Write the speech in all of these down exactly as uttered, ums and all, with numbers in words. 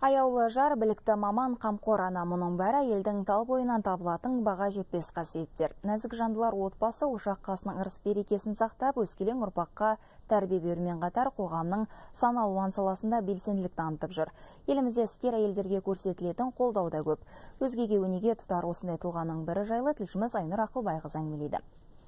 Аяулы жар, білікті маман, қамқор ана, мұның бәрі елдің тал бойынан табылатын баға жетпес қасиеттер. Нәзік жандылар отбасы ошақ қасының ырыс берекесін сақтап, өскелең ұрпаққа тәрбие берумен қатар қоғамның сан алуан саласында белсенділік танытып жүр. Елімізде іскер әйелдерге көрсетілетін қолдау да көп. Өзгеге өнеге тұтар осындай тұлғаның бірі жайлы тілшіміз Айнұр Ақылбайқызы әңгімелейді.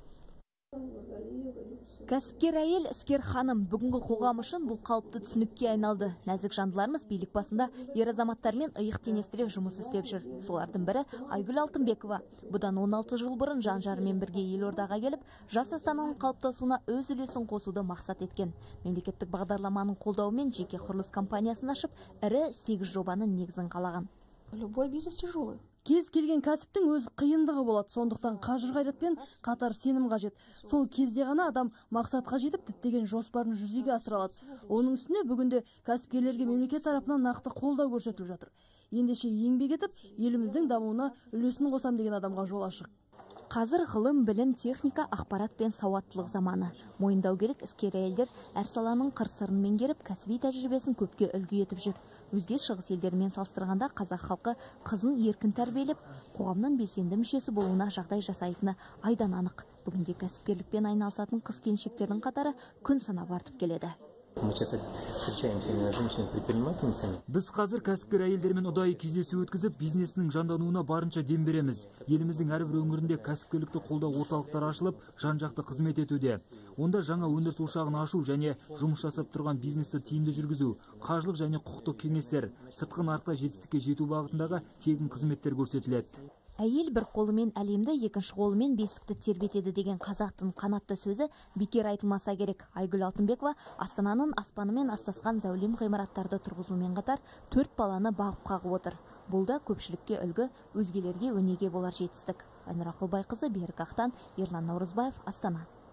Кәсіпкер әйел, іскер ханым, бүгінгі қоғам үшін бұл қалыпты түсінікке айналды. Нәзік жандыларымыз билік басында ер азаматтармен иық теңестіре жұмыс істеп жүр. Солардың бірі Айгүл Алтынбекова. Бұдан он алты жыл бұрын жан-жарымен бірге Елордаға келіп, жас астананың қалыптасуына өз үлесін қосуды мақсат еткен. Мемлекеттік бағдарламаның қолдауымен жеке құрылыс компаниясын ашып, ірі сегіз жобаның негізін қалаған. Любой бизнес тяжелый. Кез келген кәсіптің өз қиындығы болады, сондықтан қажыр қайратпен қатар сенім қажет. Сол кезде ғана адам мақсатқа жетіп, діттеген жоспарын жүзеге асыра алады. Оның үстіне бүгінде кәсіпкерлерге мемлекет тарапынан нақты қолдау көрсетіліп жатыр. Ендеше еңбек етіп, еліміздің дамуына үлесін қосам деген адамға жол ашық. Қазір ғылым, білім, техника, ақпарат пен сауаттылық заманы. Мойындау керек, іскер әйелдер әр саланың қыр-сырын меңгеріп, кәсіби тәжірибесін көпке үлгі етіп жүр. Өзге шығыс елдерімен салыстырғанда қазақ халқы қызын еркін тәрбиелеп, қоғамның белсенді мүшесі болуына жағдай жасайтыны айдан анық. Бүгінде кәсіпкерлікпен айналысатын қыз-келіншектердің қатары күн санап артып келеді. Біз қазір кәсіпкер әйелдермен ұдайы кездесу өткізіп, бизнесінің жандануына барынша дем береміз. Еліміздің әрбір өңірінде кәсіпкерлікті қолдау орталықтары ашылып, жан-жақты қызмет етуде. Онда жаңа өндіріс ошағын ашу және жұмыс жасап тұрған бизнесті тиімді жүргізу, қаржылық және құқықтық кеңестер, сыртқы нарықта жетістікке жету бағытындағы тегін қызметтер көрсетіледі. Әйел бір қолымен әлемді, екінші қолымен бесікті тербетеді деген қазақтың қанатты сөзі бекер айтылмаса керек. Айгүл Алтынбекова астананың аспанымен астасқан зәулем ғимараттарды тұрғызумен қатар төрт баланы бағып қағып отыр. Бұл да көпшілікке үлгі, өзгелерге өнеге болар жетістік. Айнұр Ақылбайқызы, Берік Ақтан, Ерлан Наурызбаев, Астана.